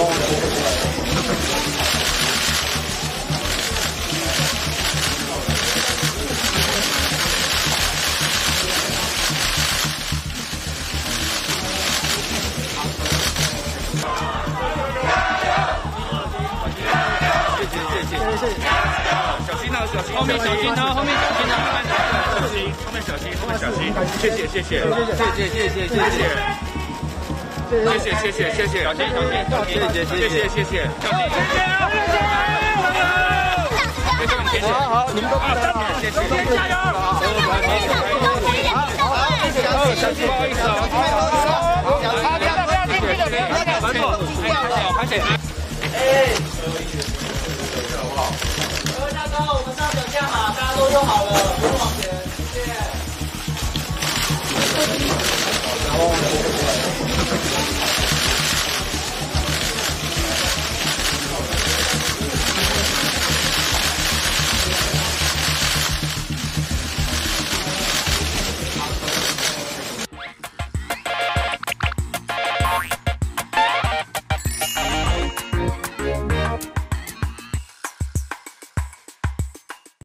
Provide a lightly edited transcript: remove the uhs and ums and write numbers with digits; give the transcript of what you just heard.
谢谢，小心啊，小心，后面小心啊，后面小心啊，小心，后面小心，后面小心，谢谢，谢谢，谢谢，谢谢，谢谢，谢谢，谢谢，谢谢，小心，小心，小心，谢谢，谢谢，谢谢，小心，谢谢啊，谢谢，好，你们都加油，谢谢，加油，好，小心，不好意思啊，好，不要进去的，不要反左，拍手，哎。各位大哥，我们上酒驾嘛，大家都用好了。